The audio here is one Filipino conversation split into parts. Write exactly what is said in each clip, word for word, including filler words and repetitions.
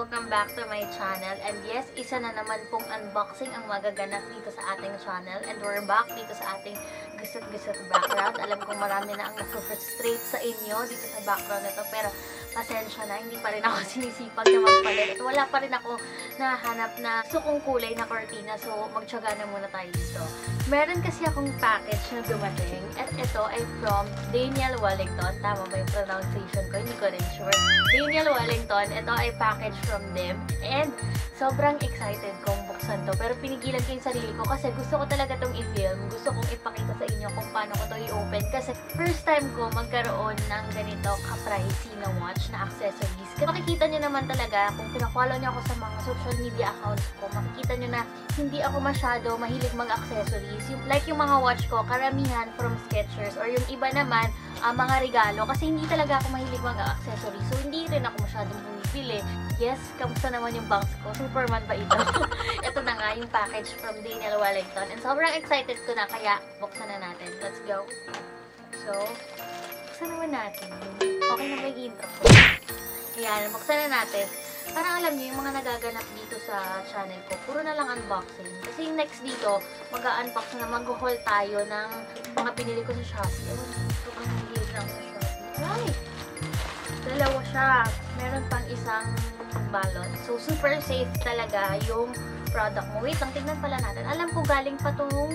Welcome back to my channel. And yes, isa na naman pong unboxing ang magaganap dito sa ating channel. And we're back dito sa ating gusot-gusot background. Alam kong marami na ang nag-frustrate sa inyo dito sa background nito. Pero pasensya na, hindi pa rin ako sinisipag na magpalit. At wala pa rin ako nahanap na sukong kulay na cortina. So, magtyaga na muna tayo dito. Meron kasi akong package na dumating. At ito ay from Daniel Wellington. Tama ba yung pronunciation ko? Hindi ko rin sure. Daniel Wellington. Ito ay package from them. And sobrang excited kong buksan to. Pero pinigilan ko yung sarili ko kasi gusto ko talaga itong i-film. Gusto kong ipakita sa inyo kung paano ko to i-open. Kasi first time ko magkaroon ng ganito ka-pricey na watch na accessories. Kasi makikita nyo naman talaga kung pinafollow nyo ako sa mga social media accounts ko, makikita nyo na hindi ako masyado mahilig mag-accessories. Yung, like yung mga watch ko, karamihan from Skechers or yung iba naman, uh, mga regalo. Kasi hindi talaga ako mahilig mag-accessories. So, hindi rin ako masyadong bumibili. Yes, kamusta naman yung bangs ko? Superman ba ito? Ito na nga yung package from Daniel Wellington. And sobrang excited ko na, kaya buksan na natin. Let's go. So, buksan naman natin. Okay na ba yung intro ko? Ayan, buksan na natin. Parang alam niyo, yung mga nagaganap dito sa channel ko, puro na lang unboxing. Kasi yung next dito, mag-unbox na, mag-haul tayo ng mga pinili ko sa Shopee. Ewan, ito ang hilig lang sa Shopee. Ay! Dalawa siya. Meron pang isang balot. So, super safe talaga yung product mo. Wait lang, tignan pala natin. Alam ko galing pa itong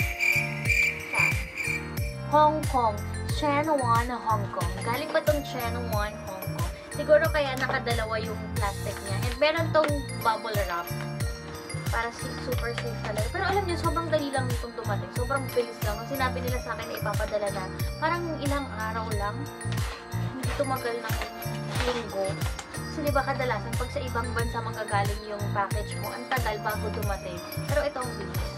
sa Hong Kong. Chenuan, Hong Kong. Galing pa itong Chenuan, Hong Kong. Siguro kaya nakadalawa yung plastic niya. And meron tong bubble wrap. Para si super safe talaga. Pero alam niyo, sobrang dali lang itong dumating. Sobrang bilis lang. Nung sinabi nila sa akin na ipapadala na, parang ilang araw lang. Hindi tumagal ng linggo. Kasi diba kadalasan, pag sa ibang bansa magagaling yung package mo, ang tagal bago dumating. Pero ito ang bilis.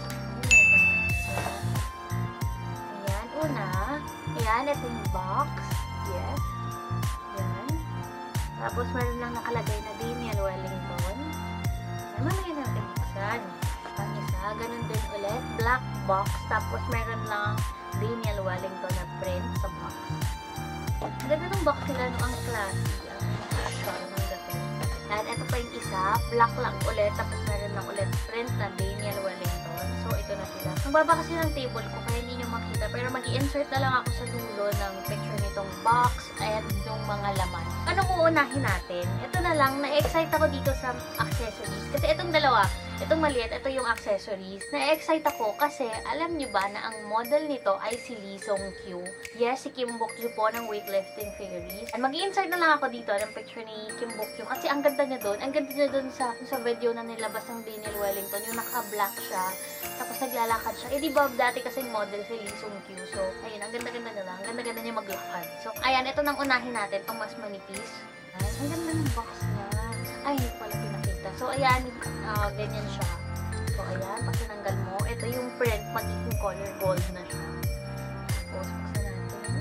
Ayan, una. Ayan, ito yung box. Yes. Ayan. Tapos, meron lang nakalagay na Daniel Wellington. Ayan, mamaya natin buksan. Ang isa, ganun din ulit. Black box. Tapos, meron lang Daniel Wellington na print sa box. Ang ganda ng box nila, no? Ang classy. Ang fashion ng dating. And ito pa yung isa. Black lang ulit. Tapos, meron lang ulit print na Daniel Wellington. So, ito na sila. Ang baba kasi ng table ko, kaya hindi nyo makita. Pero mag-i-insert na lang ako sa dulo ng picture nitong box and yung mga laman. Anong uunahin natin? Ito na lang, na-excite ako dito sa accessories. Kasi itong dalawa, itong maliit, ito yung accessories. Na-excite ako kasi alam nyo ba na ang model nito ay si Lee Sung Kyu. Yes, si Kim Bok-ju po ng weightlifting figurines. And mag-i-insert na lang ako dito ng picture ni Kim Bok-ju kasi ang ganda niya doon. Ang ganda niya doon sa, sa video na nilabas ng Daniel Wellington. Yung naka-black siya. Tapos naglalakad siya. Eh, di ba dati kasing model si Lee Sung Kyu. So, ayun, ang ganda-ganda na lang. Ang ganda-ganda niya maglakad. So, ayan, ito nang unahin natin. Itong mas manipis. Ay, ang ganda ng box niya. Ay, hindi pala pinakita. So, ayan, uh, ganyan siya. So, ayan, pag tinanggal mo, ito yung print, magiging color gold na siya. Tapos, buksan natin.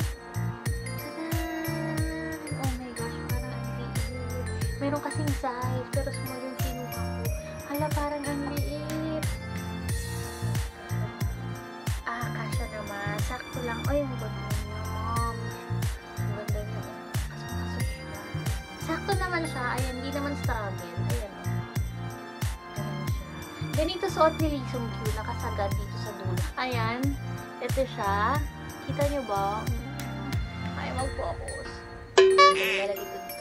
Tada! Oh my gosh, parang ang liit. Meron kasing size, pero small yung kinuha ko. Hala, parang ang liit. Ah, kasha naman. Sakto lang. Ay, ang ganda niya, mom. Ang ganda niya. Kaso-kaso siya. Sakto naman siya. Ayan, hindi naman struggle. Ayan. Ayan siya. Ganito suot ni Lee Sung Kyu. Nakasagad dito sa dulo. Ayan. Ito siya. Kita niyo ba? Ay, mag-focus. Lalagay ko dito.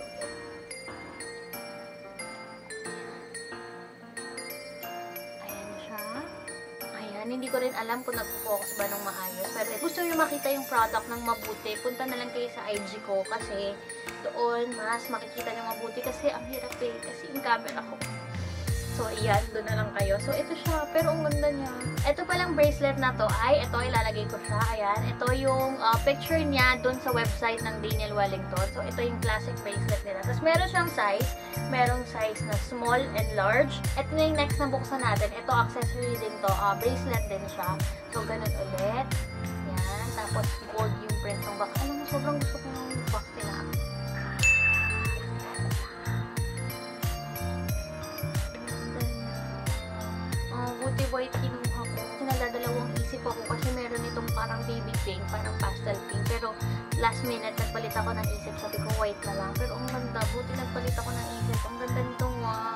Ayan siya. Ayan. Hindi ko rin alam kung nag-focus ba ng maayos. Pero gusto nyo makita yung product ng mabuti, punta na lang kayo sa I G ko kasi doon mas makikita nyo mabuti kasi ang hirap eh. Kasi yung camera ko. So, ayan, doon na lang kayo. So, ito siya. Pero ang ganda niya. Ito palang bracelet na to ay, ito, ilalagay ko siya. Ayan. Ito yung uh, picture niya doon sa website ng Daniel Wellington. So, ito yung classic bracelet nila. Tapos, meron siyang size. Merong size na small and large. Ito na yung next na buksan natin. Ito, accessory din to. Uh, bracelet din siya. So, ganun ulit. Ayan. Tapos, gold yung print ng box. Alam mo, sobrang gusto ko ng box nila. Buti white kinuha ko. Kasi nagdadalawang isip ako kasi meron itong parang baby pink, parang pastel pink. Pero last minute, nagpalit ako ng isip. Sabi ko white na lang. Pero ang ganda. Buti nagpalit ako ng isip. Ang ganda nitong wow.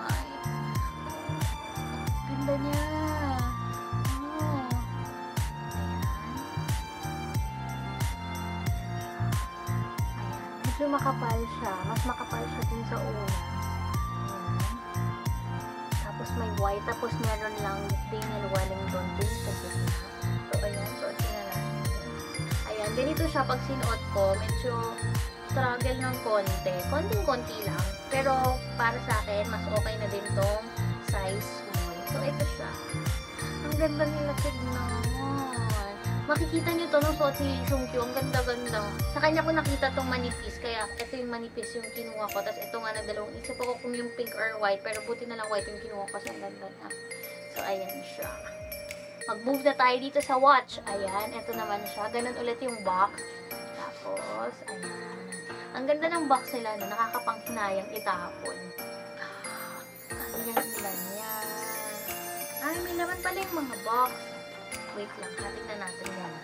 makapal siya. Mas makapal siya din sa una. Ayan. Tapos may white. Tapos meron lang Daniel Wellington din sa gitna. So, ayan. Suotin na natin. Ayan. Ganito siya pag sinuot ko. Medyo struggle ng konti. Konting-konti lang. Pero, para sa akin, mas okay na din tong size small. So, ito siya. Ang ganda nila tignan. Makikita nyo to nung suot ni Lee Seung Kyu. Ang ganda-ganda. Sa kanya ko nakita tong manipis. Kaya, ito yung manipis yung kinuha ko. Tapos, ito nga na dalawang. Isip ko kung yung pink or white. Pero, buti na lang white yung kinuha ko. Kasi, ang ganda na. So, ayan siya. Mag-move na tayo dito sa watch. Ayan. Ito naman siya. Ganun ulit yung box. Tapos, ayan. Ang ganda ng box nila, no? Nakakapanghinayang itapon. Ang ganda niya. Ay, may naman pala yung mga box. Wait lang, hatin na natin yan.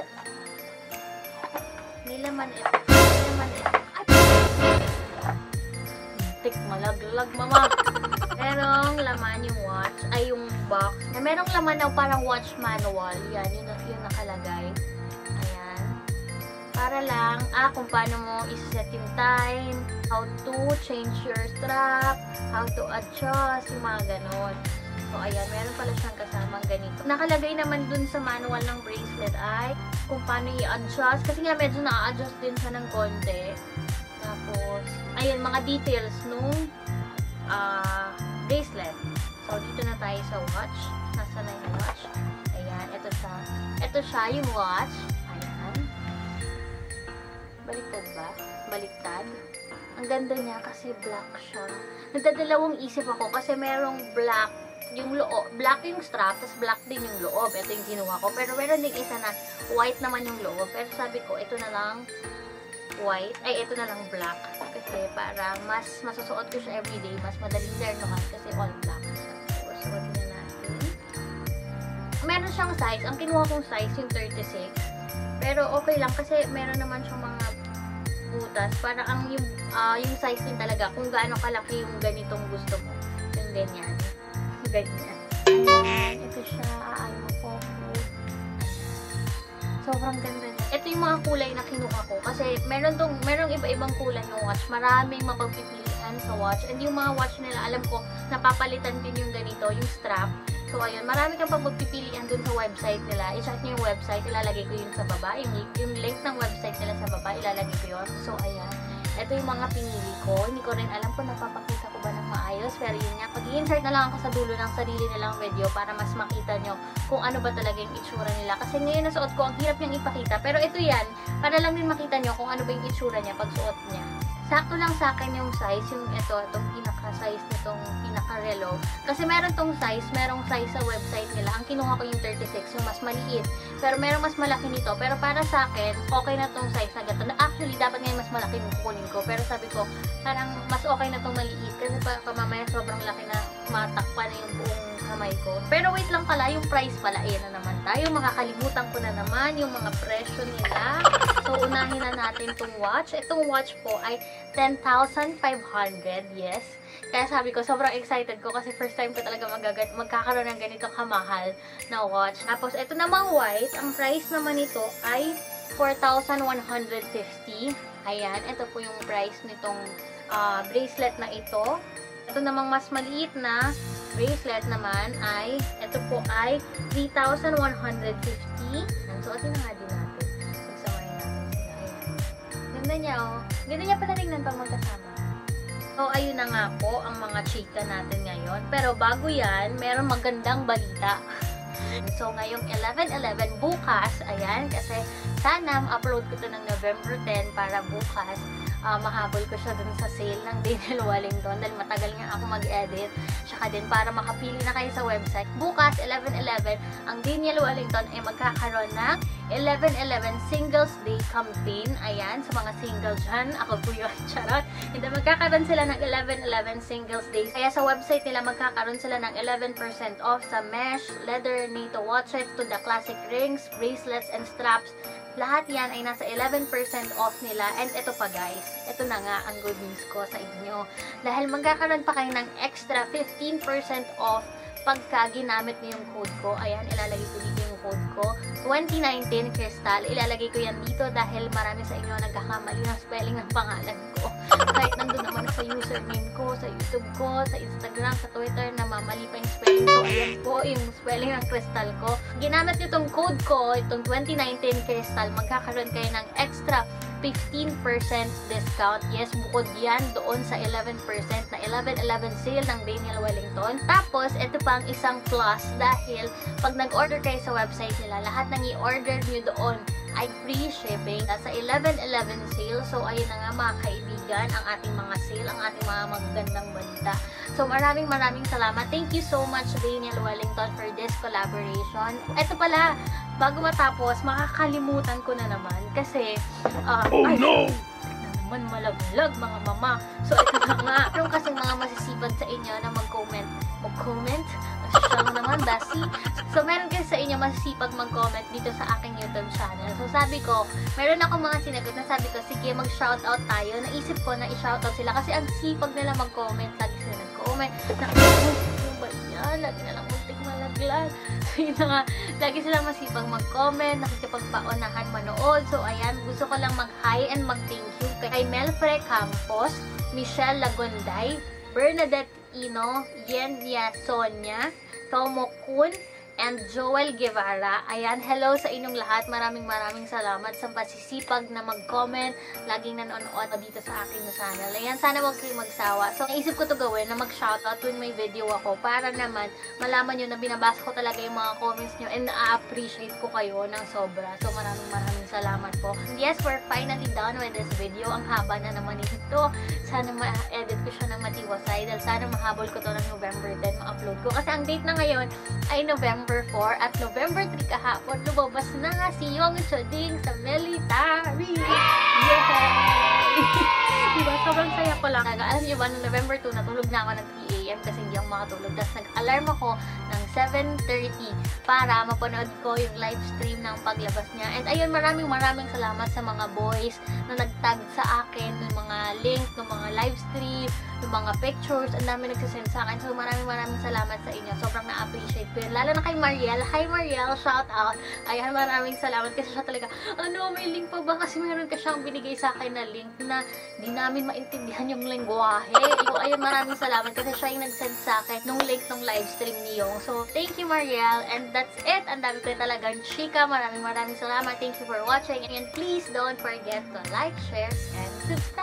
May laman ito. May laman ito. Ay! Tik, malaglag, mama. Merong laman yung watch, ay yung box. Na merong laman na parang watch manual. Yan, yun, yun nakalagay. Ayan. Para lang, ah, kung paano mo iset yung time, how to change your strap, how to adjust, yung mga ganon. So, ayan, meron pala siyang kasamang ganito. Nakalagay naman dun sa manual ng bracelet ay kung paano i-adjust. Kasi nga, medyo na-adjust din siya ng konti. Tapos, ayan, mga details nung uh, bracelet. So, dito na tayo sa watch. Nasa na yung watch? Ayan, ito siya. Ito siya, yung watch. Ayan. Baliktad ba? Baliktad. Ang ganda niya kasi black siya. Nagdadalawang isip ako kasi merong black yung loob, black yung strap, tapos black din yung loob. Ito yung kinuha ko. Pero meron din isa na white naman yung loob. Pero sabi ko, ito na lang white. Ay, ito na lang black. Kasi para mas masusuot ko siya everyday. Mas madaling lernohan kasi all black. So, suotin na natin. Meron siyang size. Ang kinuha kong size yung thirty-six. Pero okay lang kasi meron naman siyang mga butas. Para ang yung, uh, yung size din talaga. Kung gaano kalaki yung ganitong gusto mo. Yung ganyan. Ganyan. Ayan. Ito siya. Ayaw mo po. Sobrang ganda niya. Ito yung mga kulay na kinuha ko. Kasi meron tong, merong iba-ibang kulay ng watch. Maraming mapagpipilian sa watch. And yung mga watch nila, alam ko, napapalitan din yung ganito, yung strap. So, ayun. Marami kang pagpipilian dun sa website nila. I-check nyo yung website. Ilalagay ko yun sa baba. Yung, yung link ng website nila sa baba, ilalagay ko yun. So, ayan. Ito yung mga pinili ko. Hindi ko rin alam kung napapakita ko ba ng maayos. Pero yun nga, pag-i-insert na lang ako sa dulo ng sarili nilang video para mas makita nyo kung ano ba talaga yung itsura nila. Kasi ngayon nasuot ko, ang hirap niyang ipakita. Pero ito yan, para lang din makita nyo kung ano ba yung itsura niya pag suot niya. Sakto lang sa akin yung size, yung ito, itong pinaka-size nitong pinaka-relo. Kasi meron tong size, merong size sa website nila. Ang kinuha ko yung thirty-six, yung mas maliit. Pero merong mas malaki nito. Pero para sa akin, okay na tong size na gato. Actually, dapat ngayon mas malaki yung kukunin ko. Pero sabi ko, parang mas okay na tong maliit. Kasi pa, mamaya sobrang laki na matakpa na yung buong kamay ko. Pero wait lang pala, yung price pala. Ayan na naman tayo. Makakalimutan ko na naman yung mga presyo nila. So, unahin na natin tong watch. Itong watch po ay ten thousand five hundred, yes. Kaya sabi ko, sobrang excited ko kasi first time ko talaga magkakaroon ng ganito kamahal na watch. Tapos, ito namang white, ang price naman nito ay four thousand one hundred fifty. Ayan, ito po yung price nitong uh, bracelet na ito. Ito namang mas maliit na bracelet naman ay, ito po ay three thousand one hundred fifty. So, ito na nga din natin. Pagsamahin natin sila. Ayan. Ganda niya, oh. Ganda niya pala tingnan pag magkasama. So, ayun na nga po ang mga chika natin ngayon. Pero bago yan, meron magandang balita. So, ngayong eleven eleven bukas, ayan, kasi sana ma-upload ko ito ng November tenth para bukas uh, mahabol ko siya dun sa sale ng Daniel Wellington dahil matagal nga ako mag-edit. Tsaka din para makapili na kayo sa website. Bukas, eleven eleven, ang Daniel Wellington ay magkakaroon ng eleven eleven Singles Day Campaign. Ayan, sa mga single dyan. Ako po yun, charot. Hindi, magkakaroon sila ng eleven eleven Singles Days. Kaya sa website nila, magkakaroon sila ng eleven percent off sa mesh, leather, NATO watches, to the classic rings, bracelets, and straps. Lahat yan ay nasa eleven percent off nila. And ito pa guys, ito na nga ang good news ko sa inyo. Dahil magkakaroon pa kayo ng extra fifteen percent off pagka ginamit niyo yung code ko. Ayan, ilalagay ko dito yung code ko. twenty nineteen Crystal. Ilalagay ko yan dito dahil marami sa inyo nagkakamali ng spelling ng pangalan ko. sa username ko, sa YouTube ko, sa Instagram, sa Twitter na mamali pa yung spelling ko. Ayan po yung spelling ng Crystal ko. Ginamit nyo itong code ko, itong twenty nineteen Crystal, magkakaroon kayo ng extra fifteen percent discount. Yes, bukod yan doon sa eleven percent na eleven eleven sale ng Daniel Wellington. Tapos, ito pa ang isang plus dahil pag nag-order kayo sa website nila, lahat ng i-order nyo doon ay free shipping. Sa eleven eleven sale, so ayun na nga mga kaibigan, ang ating mga sale, ang ating mga magagandang balita. So maraming maraming salamat. Thank you so much Daniel Wellington for this collaboration. Ito pala, bago matapos, makakalimutan ko na naman kasi uh, oh ay, no! naman malaglag mga mama. So ito na nga, meron kasing mga masisipag sa inyo na mag-comment. Mag-comment? Siya naman, Dasi. So meron kasi sa inyo masisipag mag-comment dito sa aking YouTube channel. So sabi ko, meron ako mga sinagot na sabi ko, sige mag-shoutout tayo. Naisip ko na i-shoutout sila kasi ang sipag nila mag-comment. Lagi sila nag-comment. Nakakasipag ba yan? Lagi nalang muntik malaglag. So yun na nga, lagi silang masipag mag-comment, nakikipagpaonahan manood. So ayan, gusto ko lang mag-hi and mag-thank you kay Melfre Campos, Michelle Lagonday, Bernadette Ino, Yenya Sonia, Tomo Kun, and Joel Guevara. Ayan, hello sa inyong lahat. Maraming maraming salamat sa pasisipag na mag-comment, laging nanonood dito sa aking channel. Ayan, sana wag kayo magsawa. So, naisip ko to gawin na mag-shoutout when may video ako para naman malaman nyo na binabasa ko talaga yung mga comments nyo and na-appreciate ko kayo ng sobra. So, maraming maraming salamat po. And yes, we're finally done with this video. Ang haba na naman ito. Sana ma-edit ko siya ng matiwasay dahil sana mahabol ko to ng November ten ma-upload ko. Kasi ang date na ngayon ay November four at November three kahapon lumabas na nga si Yong Choding sa military. Yay! Diba? Sobrang saya ko lang. Alam niyo ba, no November two, natulog na ako ng three A M kasi hindi ako makatulog. Tapos nag-alarm ako ng seven thirty para mapanood ko yung live stream ng paglabas niya. And ayun, maraming maraming salamat sa mga boys na nag-tag sa akin ng mga link, ng mga live stream, yung mga pictures. Ang dami nagsasend sa akin. So maraming maraming salamat sa inyo. Sobrang na-appreciate ko yun. Lalo na kay Mariel. Hi Mariel, shout out. Ayan, maraming salamat kasi siya talaga, ano, may link pa ba? Kasi meron ka siyang binigay sa akin na link na di namin maintindihan yung lengguwahe. So, ayun, maraming salamat kasi siya yung nag-send sa akin nung link nung live stream ni Yong. So, thank you Mariel. And that's it. Ang dami ko talagang chika. Maraming maraming salamat. Thank you for watching. And please don't forget to like, share, and subscribe.